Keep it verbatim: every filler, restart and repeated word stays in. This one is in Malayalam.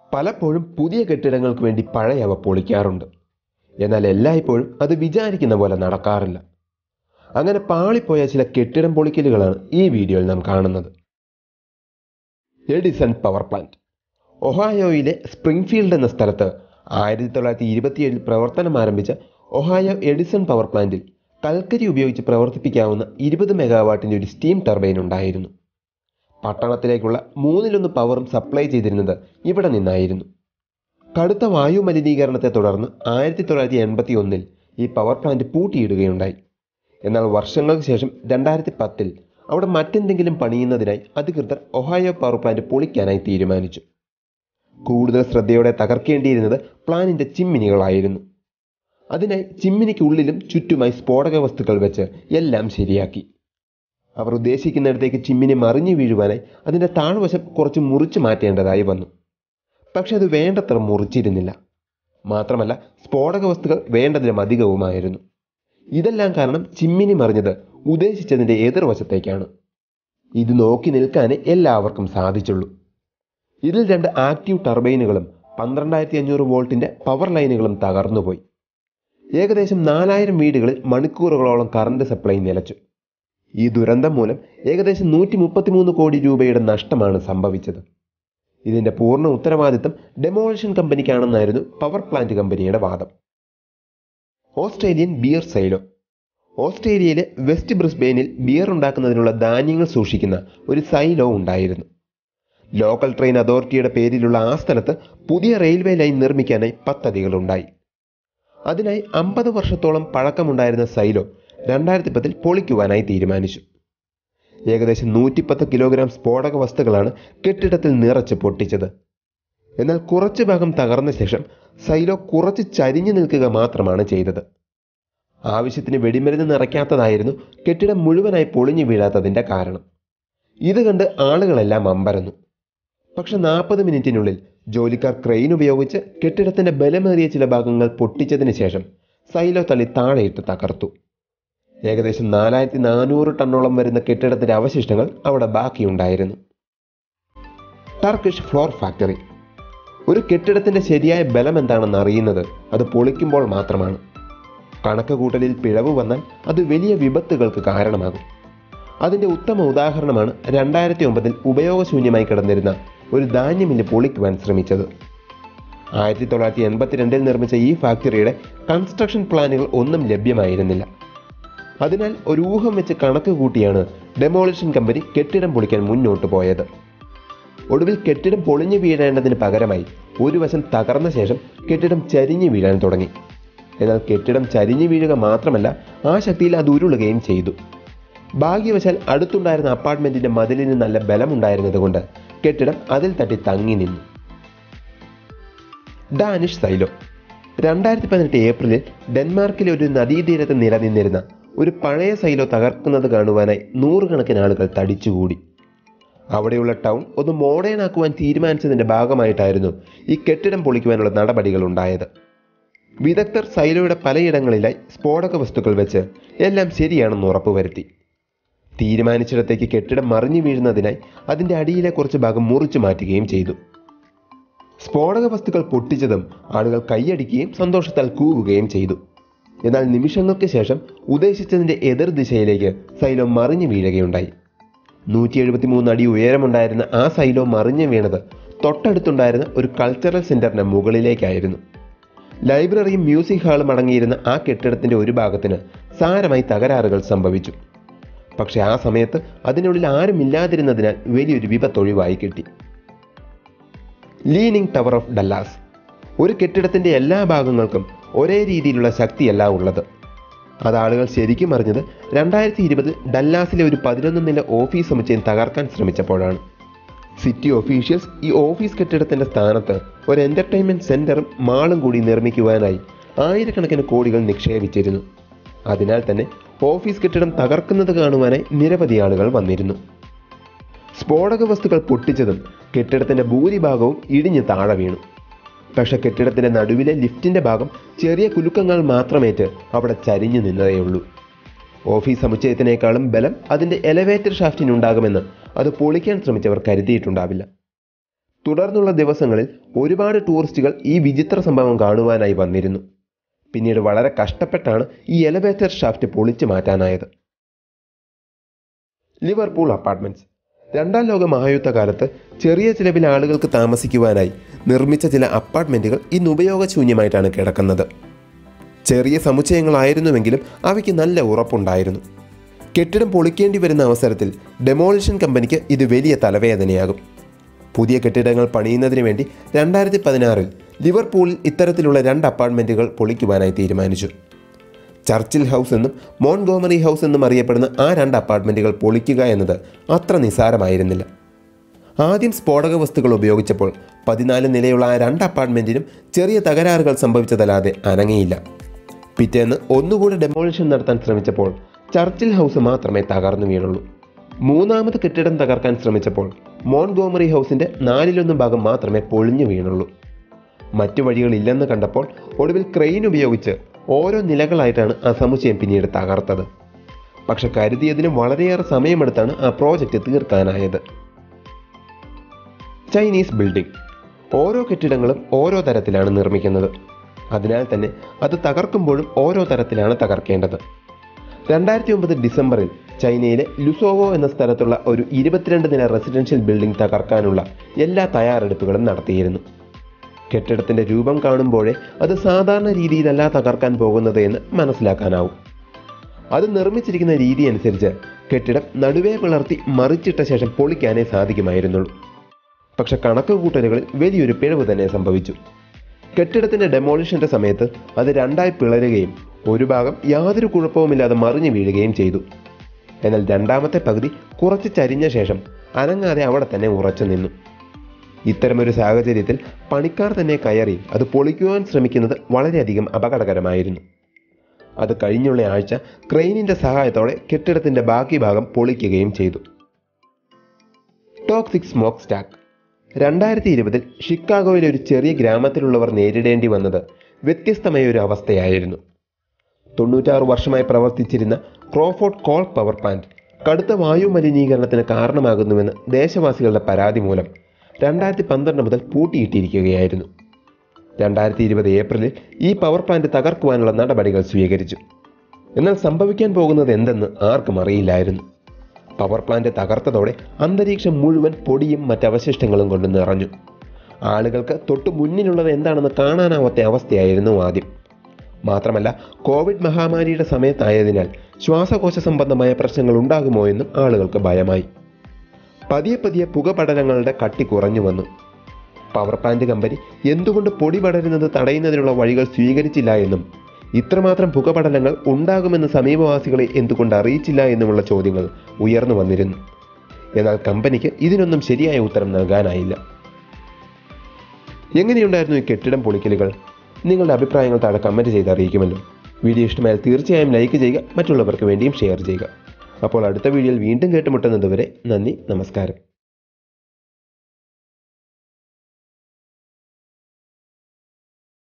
പലപ്പോഴും പുതിയ കെട്ടിടങ്ങൾക്ക് വേണ്ടി പഴയവ പൊളിക്കാറുണ്ട്. എന്നാൽ എല്ലായ്പ്പോഴും അത് വിചാരിക്കുന്ന പോലെ നടക്കാറില്ല. അങ്ങനെ പാളിപ്പോയ ചില കെട്ടിടം പൊളിക്കലുകളാണ് ഈ വീഡിയോയിൽ നാം കാണുന്നത്. Edison power plant. ഒഹായോയിലെ സ്പ്രിംഗ്ഫീൽഡ് എന്ന സ്ഥലത്ത് ആയിരത്തി തൊള്ളായിരത്തി ഇരുപത്തിയേഴിൽ പ്രവർത്തനം ആരംഭിച്ച ഒഹായോ എഡിസൺ പവർ പ്ലാന്റിൽ കൽക്കരി ഉപയോഗിച്ച് പ്രവർത്തിപ്പിക്കാവുന്ന ഇരുപത് മെഗാവാട്ടിൻ്റെ ഒരു സ്റ്റീം ടർബൈൻ ഉണ്ടായിരുന്നു. പട്ടണത്തിലേക്കുള്ള മൂന്നിലൊന്ന് പവറും സപ്ലൈ ചെയ്തിരുന്നത് ഇവിടെ നിന്നായിരുന്നു. കടുത്ത വായു മലിനീകരണത്തെ തുടർന്ന് ആയിരത്തി തൊള്ളായിരത്തി എൺപത്തി ഒന്നിൽ ഈ പവർ പ്ലാന്റ് പൂട്ടിയിടുകയുണ്ടായി. എന്നാൽ വർഷങ്ങൾക്ക് ശേഷം രണ്ടായിരത്തി പത്തിൽ അവിടെ മറ്റെന്തെങ്കിലും പണിയുന്നതിനായി അധികൃതർ ഒഹായോ പവർ പ്ലാന്റ് പൊളിക്കാനായി തീരുമാനിച്ചു. കൂടുതൽ ശ്രദ്ധയോടെ തകർക്കേണ്ടിയിരുന്നത് പ്ലാന്റിന്റെ ചിമ്മിനികളായിരുന്നു. അതിനായി ചിമ്മിനിക്കുള്ളിലും ചുറ്റുമായി സ്ഫോടക വസ്തുക്കൾ വെച്ച് എല്ലാം ശരിയാക്കി. അവർ ഉദ്ദേശിക്കുന്നിടത്തേക്ക് ചിമ്മിനി മറിഞ്ഞു വീഴുവാനായി അതിൻ്റെ താഴ്വശം കുറച്ച് മുറിച്ചു മാറ്റേണ്ടതായി വന്നു. പക്ഷെ അത് വേണ്ടത്ര മുറിച്ചിരുന്നില്ല. മാത്രമല്ല സ്ഫോടക വസ്തുക്കൾ വേണ്ടതിലും അധികവുമായിരുന്നു. ഇതെല്ലാം കാരണം ചിമ്മിനി മറിഞ്ഞത് ഉദ്ദേശിച്ചതിൻ്റെ എതിർവശത്തേക്കാണ്. ഇത് നോക്കി നിൽക്കാനേ എല്ലാവർക്കും സാധിച്ചുള്ളൂ. ഇതിൽ രണ്ട് ആക്റ്റീവ് ടർബൈനുകളും പന്ത്രണ്ടായിരത്തി അഞ്ഞൂറ് വോൾട്ടിൻ്റെ പവർ ലൈനുകളും തകർന്നുപോയി. ഏകദേശം നാലായിരം വീടുകളിൽ മണിക്കൂറുകളോളം കറണ്ട് സപ്ലൈ നിലച്ചു. ഈ ദുരന്തം മൂലം ഏകദേശം നൂറ്റി മുപ്പത്തി മൂന്ന് കോടി രൂപയുടെ നഷ്ടമാണ് സംഭവിച്ചത്. ഇതിൻ്റെ പൂർണ്ണ ഉത്തരവാദിത്തം ഡെമോളിഷൻ കമ്പനിക്കാണെന്നായിരുന്നു പവർ പ്ലാന്റ് കമ്പനിയുടെ വാദം. Australian beer silo. ഓസ്ട്രേലിയയിലെ വെസ്റ്റ് ബ്രിസ്ബെയിനിൽ ബിയർ ഉണ്ടാക്കുന്നതിനുള്ള ധാന്യങ്ങൾ സൂക്ഷിക്കുന്ന ഒരു സൈലോ ഉണ്ടായിരുന്നു. ലോക്കൽ ട്രെയിൻ അതോറിറ്റിയുടെ പേരിലുള്ള ആ സ്ഥലത്ത് പുതിയ റെയിൽവേ ലൈൻ നിർമ്മിക്കാനായി പദ്ധതികളുണ്ടായി. അതിനായി അമ്പത് വർഷത്തോളം പഴക്കമുണ്ടായിരുന്ന സൈലോ രണ്ടായിരത്തി പത്തിൽ പൊളിക്കുവാനായി തീരുമാനിച്ചു. ഏകദേശം നൂറ്റിപ്പത്ത് കിലോഗ്രാം സ്ഫോടക വസ്തുക്കളാണ് കെട്ടിടത്തിൽ നിറച്ച് പൊട്ടിച്ചത്. എന്നാൽ കുറച്ചു ഭാഗം തകർന്ന ശേഷം സൈലോ കുറച്ച് ചരിഞ്ഞു നിൽക്കുക മാത്രമാണ് ചെയ്തത്. ആവശ്യത്തിന് വെടിമരുന്ന് നിറയ്ക്കാത്തതായിരുന്നു കെട്ടിടം മുഴുവനായി പൊളിഞ്ഞു വീഴാത്തതിൻ്റെ കാരണം. ഇത് കണ്ട് ആളുകളെല്ലാം അമ്പരന്നു. പക്ഷെ നാൽപ്പത് മിനിറ്റിനുള്ളിൽ ജോലിക്കാർ ക്രെയിൻ ഉപയോഗിച്ച് കെട്ടിടത്തിന്റെ ബലമേറിയ ചില ഭാഗങ്ങൾ പൊട്ടിച്ചതിന് ശേഷം സൈലോ തള്ളി താഴെയിട്ട് തകർത്തു. ഏകദേശം നാലായിരത്തി നാനൂറ് ടണ്ണോളം വരുന്ന കെട്ടിടത്തിന്റെ അവശിഷ്ടങ്ങൾ അവിടെ ബാക്കിയുണ്ടായിരുന്നു. Turkish floor factory. ഒരു കെട്ടിടത്തിന്റെ ശരിയായ ബലം എന്താണെന്ന് അറിയുന്നത് അത് പൊളിക്കുമ്പോൾ മാത്രമാണ്. കണക്ക് കൂട്ടലിൽ പിഴവ് വന്നാൽ അത് വലിയ വിപത്തുകൾക്ക് കാരണമാകും. അതിന്റെ ഉത്തമ ഉദാഹരണമാണ് രണ്ടായിരത്തി ഒമ്പതിൽ ഉപയോഗശൂന്യമായി കിടന്നിരുന്ന ഒരു ധാന്യമില്ല് പൊളിക്കുവാൻ ശ്രമിച്ചത്. ആയിരത്തി തൊള്ളായിരത്തി എൺപത്തിരണ്ടിൽ നിർമ്മിച്ച ഈ ഫാക്ടറിയുടെ കൺസ്ട്രക്ഷൻ പ്ലാനുകൾ ഒന്നും ലഭ്യമായിരുന്നില്ല. അതിനാൽ ഒരു ഊഹം വെച്ച് കണക്ക് കൂട്ടിയാണ് ഡെമോളിഷൻ കമ്പനി കെട്ടിടം പൊളിക്കാൻ മുന്നോട്ട് പോയത്. ഒടുവിൽ കെട്ടിടം പൊളിഞ്ഞു വീഴേണ്ടതിന് പകരമായി ഒരു വശം തകർന്ന ശേഷം കെട്ടിടം ചരിഞ്ഞു വീഴാൻ തുടങ്ങി. എന്നാൽ കെട്ടിടം ചരിഞ്ഞു വീഴുക മാത്രമല്ല, ആ ശക്തിയിൽ അത് ഉരുളുകയും ചെയ്തു. ഭാഗ്യവശാൽ അടുത്തുണ്ടായിരുന്ന അപ്പാർട്ട്മെന്റിന്റെ മതിലിന് നല്ല ബലമുണ്ടായിരുന്നത് കൊണ്ട് കെട്ടിടം അതിൽ തട്ടി തങ്ങി നിന്നു. Danish silo. രണ്ടായിരത്തി പതിനെട്ട് ഏപ്രിലിൽ ഡെൻമാർക്കിലെ ഒരു നദീതീരത്ത് നിലനിന്നിരുന്ന ഒരു പഴയ സൈലോ തകർക്കുന്നത് കാണുവാനായി നൂറുകണക്കിന് ആളുകൾ തടിച്ചുകൂടി. അവിടെയുള്ള ടൗൺ ഒന്ന് മോഡേൺ ആക്കുവാൻ തീരുമാനിച്ചതിന്റെ ഭാഗമായിട്ടായിരുന്നു ഈ കെട്ടിടം പൊളിക്കുവാനുള്ള നടപടികൾ ഉണ്ടായത്. വിദഗ്ധർ സൈലോയുടെ പലയിടങ്ങളിലായി സ്ഫോടക വസ്തുക്കൾ വെച്ച് എല്ലാം ശരിയാണെന്ന് ഉറപ്പുവരുത്തി. തീരുമാനിച്ചിടത്തേക്ക് കെട്ടിടം മറിഞ്ഞു വീഴുന്നതിനായി അതിൻ്റെ അടിയിലെ കുറച്ച് ഭാഗം മുറിച്ചു മാറ്റുകയും ചെയ്തു. സ്ഫോടക വസ്തുക്കൾ പൊട്ടിച്ചതും ആളുകൾ കൈയടിക്കുകയും സന്തോഷത്താൽ കൂവുകയും ചെയ്തു. എന്നാൽ നിമിഷങ്ങൾക്ക് ശേഷം ഉദ്ദേശിച്ചതിൻ്റെ എതിർ ദിശയിലേക്ക് സൈലോ മറിഞ്ഞു വീഴുകയുണ്ടായി. നൂറ്റി എഴുപത്തി മൂന്ന് അടി ഉയരമുണ്ടായിരുന്ന ആ സൈലോ മറിഞ്ഞു വീണത് തൊട്ടടുത്തുണ്ടായിരുന്ന ഒരു കൾച്ചറൽ സെന്ററിന്റെ മുകളിലേക്കായിരുന്നു. ലൈബ്രറിയും മ്യൂസിക് ഹാളും അടങ്ങിയിരുന്ന ആ കെട്ടിടത്തിന്റെ ഒരു ഭാഗത്തിന് സാരമായി തകരാറുകൾ സംഭവിച്ചു. പക്ഷെ ആ സമയത്ത് അതിനുള്ളിൽ ആരുമില്ലാതിരുന്നതിനാൽ വലിയൊരു വിപത്തൊഴിവായി കിട്ടി. Leaning tower of Dallas. ഒരു കെട്ടിടത്തിന്റെ എല്ലാ ഭാഗങ്ങൾക്കും ഒരേ രീതിയിലുള്ള ശക്തിയല്ല ഉള്ളത്. അത് ആളുകൾ ശരിക്കും അറിഞ്ഞത് രണ്ടായിരത്തി ഇരുപതിൽ ഡല്ലാസിലെ ഒരു പതിനൊന്ന് നില ഓഫീസ് സമുച്ചയം തകർക്കാൻ ശ്രമിച്ചപ്പോഴാണ്. സിറ്റി ഒഫീഷ്യൽസ് ഈ ഓഫീസ് കെട്ടിടത്തിന്റെ സ്ഥാനത്ത് ഒരു എന്റർടൈൻമെന്റ് സെന്ററും മാളും കൂടി നിർമ്മിക്കുവാനായി ആയിരക്കണക്കിന് കോടികൾ നിക്ഷേപിച്ചിരുന്നു. അതിനാൽ തന്നെ ഓഫീസ് കെട്ടിടം തകർക്കുന്നത് കാണുവാനായി നിരവധി ആളുകൾ വന്നിരുന്നു. സ്ഫോടക വസ്തുക്കൾ പൊട്ടിച്ചതും കെട്ടിടത്തിന്റെ ഭൂരിഭാഗവും ഇടിഞ്ഞ് താഴെ വീണു. പക്ഷെ കെട്ടിടത്തിന്റെ നടുവിലെ ലിഫ്റ്റിന്റെ ഭാഗം ചെറിയ കുലുക്കങ്ങൾ മാത്രമേറ്റ് അവിടെ ചരിഞ്ഞു നിന്നതേയുള്ളൂ. ഓഫീസ് സമുച്ചയത്തിനേക്കാളും ബലം അതിന്റെ എലവേറ്റർ ഷാഫ്റ്റിനുണ്ടാകുമെന്ന് അത് പൊളിക്കാൻ ശ്രമിച്ചവർ കരുതിയിട്ടുണ്ടാവില്ല. തുടർന്നുള്ള ദിവസങ്ങളിൽ ഒരുപാട് ടൂറിസ്റ്റുകൾ ഈ വിചിത്ര സംഭവം കാണുവാനായി വന്നിരുന്നു. പിന്നീട് വളരെ കഷ്ടപ്പെട്ടാണ് ഈ എലവേറ്റർ ഷാഫ്റ്റ് പൊളിച്ചു മാറ്റാനായത്. Liverpool apartments. രണ്ടാം ലോക മഹായുദ്ധകാലത്ത് ചെറിയ ചിലവിൽ ആളുകൾക്ക് താമസിക്കുവാനായി നിർമ്മിച്ച ചില അപ്പാർട്ട്മെന്റുകൾ ഇന്ന് ഉപയോഗശൂന്യമായിട്ടാണ് കിടക്കുന്നത്. ചെറിയ സമുച്ചയങ്ങളായിരുന്നുവെങ്കിലും അവയ്ക്ക് നല്ല ഉറപ്പുണ്ടായിരുന്നു. കെട്ടിടം പൊളിക്കേണ്ടി വരുന്ന അവസരത്തിൽ ഡെമോളിഷൻ കമ്പനിക്ക് ഇത് വലിയ തലവേദനയാകും. പുതിയ കെട്ടിടങ്ങൾ പണിയുന്നതിന് വേണ്ടി രണ്ടായിരത്തി പതിനാറിൽ ലിവർപൂളിൽ ഇത്തരത്തിലുള്ള രണ്ട് അപ്പാർട്ട്മെന്റുകൾ പൊളിക്കുവാനായി തീരുമാനിച്ചു. ചർച്ചിൽ ഹൗസ് എന്നും മോൺഗോമറി ഹൗസ് എന്നും അറിയപ്പെടുന്ന ആ രണ്ട് അപ്പാർട്ട്മെന്റുകൾ പൊളിക്കുക എന്നത് അത്ര നിസ്സാരമായിരുന്നില്ല. ആദ്യം സ്ഫോടക വസ്തുക്കൾ ഉപയോഗിച്ചപ്പോൾ പതിനാല് നിലയുള്ള ആ രണ്ട് അപ്പാർട്ട്മെന്റിനും ചെറിയ തകരാറുകൾ സംഭവിച്ചതല്ലാതെ അനങ്ങിയില്ല. പിറ്റേന്ന് ഒന്നുകൂടി ഡെമോളിഷൻ നടത്താൻ ശ്രമിച്ചപ്പോൾ ചർച്ചിൽ ഹൗസ് മാത്രമേ തകർന്നു വീണുള്ളൂ. മൂന്നാമത് കെട്ടിടം തകർക്കാൻ ശ്രമിച്ചപ്പോൾ മോൺഗോമറി ഹൗസിന്റെ നാലിലൊന്ന് ഭാഗം മാത്രമേ പൊളിഞ്ഞു വീണുള്ളൂ. മറ്റു വഴികളില്ലെന്ന് കണ്ടപ്പോൾ ഒടുവിൽ ക്രെയിൻ ഉപയോഗിച്ച് ഓരോ നിലകളായിട്ടാണ് ആ സമുച്ചയം പിന്നീട് തകർത്തത്. പക്ഷെ കരുതിയതിനും വളരെയേറെ സമയമെടുത്താണ് ആ പ്രോജക്റ്റ് തീർക്കാനായത്. Chinese building. ഓരോ കെട്ടിടങ്ങളും ഓരോ തരത്തിലാണ് നിർമ്മിക്കുന്നത്. അതിനാൽ തന്നെ അത് തകർക്കുമ്പോഴും ഓരോ തരത്തിലാണ് തകർക്കേണ്ടത്. രണ്ടായിരത്തി ഒമ്പത് ഡിസംബറിൽ ചൈനയിലെ ലുസോവോ എന്ന സ്ഥലത്തുള്ള ഒരു ഇരുപത്തിരണ്ട് നില റെസിഡൻഷ്യൽ ബിൽഡിംഗ് തകർക്കാനുള്ള എല്ലാ തയ്യാറെടുപ്പുകളും നടത്തിയിരുന്നു. കെട്ടിടത്തിന്റെ രൂപം കാണുമ്പോഴേ അത് സാധാരണ രീതിയിലല്ല തകർക്കാൻ പോകുന്നത് എന്ന് മനസ്സിലാക്കാനാവും. അത് നിർമ്മിച്ചിരിക്കുന്ന രീതി അനുസരിച്ച് കെട്ടിടം നടുവേ പിളർത്തി മറിച്ചിട്ട ശേഷം പൊളിക്കാനേ സാധിക്കുമായിരുന്നുള്ളൂ. പക്ഷെ കണക്ക് കൂട്ടലുകളിൽ വലിയൊരു പിഴവ് തന്നെ സംഭവിച്ചു. കെട്ടിടത്തിന്റെ ഡെമോളിഷന്റെ സമയത്ത് അത് രണ്ടായി പിളരുകയും ഒരു ഭാഗം യാതൊരു കുഴപ്പവുമില്ലാതെ മറിഞ്ഞു വീഴുകയും ചെയ്തു. എന്നാൽ രണ്ടാമത്തെ പകുതി കുറച്ച് ചരിഞ്ഞ ശേഷം അനങ്ങാതെ അവിടെ തന്നെ ഉറച്ചു നിന്നു. ഇത്തരമൊരു സാഹചര്യത്തിൽ പണിക്കാർ തന്നെ കയറി അത് പൊളിക്കുവാൻ ശ്രമിക്കുന്നത് വളരെയധികം അപകടകരമായിരുന്നു. അത് കഴിഞ്ഞുള്ള ആഴ്ച ക്രെയിനിന്റെ സഹായത്തോടെ കെട്ടിടത്തിന്റെ ബാക്കി ഭാഗം പൊളിക്കുകയും ചെയ്തു. Toxic smoke stack. രണ്ടായിരത്തി ഇരുപതിൽ ഷിക്കാഗോയിലെ ഒരു ചെറിയ ഗ്രാമത്തിലുള്ളവർ നേരിടേണ്ടി വന്നത് വ്യത്യസ്തമായ ഒരു അവസ്ഥയായിരുന്നു. തൊണ്ണൂറ്റാറ് വർഷമായി പ്രവർത്തിച്ചിരുന്ന ക്രോഫോർഡ് കോൾ പവർ പ്ലാന്റ് കടുത്ത വായു മലിനീകരണത്തിന് കാരണമാകുന്നുവെന്ന് ദേശവാസികളുടെ പരാതി മൂലം രണ്ടായിരത്തി പന്ത്രണ്ട് മുതൽ പൂട്ടിയിട്ടിരിക്കുകയായിരുന്നു. രണ്ടായിരത്തി ഇരുപത് ഏപ്രിലിൽ ഈ പവർ പ്ലാന്റ് തകർക്കുവാനുള്ള നടപടികൾ സ്വീകരിച്ചു. എന്നാൽ സംഭവിക്കാൻ പോകുന്നത് എന്തെന്ന് ആർക്കും അറിയില്ലായിരുന്നു. പവർ പ്ലാന്റ് തകർത്തതോടെ അന്തരീക്ഷം മുഴുവൻ പൊടിയും മറ്റവശിഷ്ടങ്ങളും കൊണ്ട് നിറഞ്ഞു. ആളുകൾക്ക് തൊട്ടു മുന്നിലുള്ളത് എന്താണെന്ന് കാണാനാവാത്ത അവസ്ഥയായിരുന്നു ആദ്യം. മാത്രമല്ല കോവിഡ് മഹാമാരിയുടെ സമയത്തായതിനാൽ ശ്വാസകോശ സംബന്ധമായ പ്രശ്നങ്ങൾ ഉണ്ടാകുമോ എന്നും ആളുകൾക്ക് ഭയമായി. പതിയെ പതിയെ പുകപടലങ്ങളുടെ കട്ടി കുറഞ്ഞു വന്നു. പവർ പ്ലാന്റ് കമ്പനി എന്തുകൊണ്ട് പൊടി പടരുന്നത് തടയുന്നതിനുള്ള വഴികൾ സ്വീകരിച്ചില്ല എന്നും ഇത്രമാത്രം പുകപടലങ്ങൾ ഉണ്ടാകുമെന്ന് സമീപവാസികളെ എന്തുകൊണ്ട് അറിയിച്ചില്ല എന്നുമുള്ള ചോദ്യങ്ങൾ ഉയർന്നു വന്നിരുന്നു. എന്നാൽ കമ്പനിക്ക് ഇതിനൊന്നും ശരിയായ ഉത്തരം നൽകാനായില്ല. എങ്ങനെയുണ്ടായിരുന്നു ഈ കെട്ടിടം പൊളിക്കലുകൾ? നിങ്ങളുടെ അഭിപ്രായങ്ങൾ താഴെ കമൻറ്റ് ചെയ്ത് അറിയിക്കുമല്ലോ. വീഡിയോ ഇഷ്ടമായാൽ തീർച്ചയായും ലൈക്ക് ചെയ്യുക, മറ്റുള്ളവർക്ക് വേണ്ടിയും ഷെയർ ചെയ്യുക. അപ്പോൾ അടുത്ത വീഡിയോയിൽ വീണ്ടും കേട്ടുമുട്ടുന്നത് വരെ നന്ദി, നമസ്കാരം.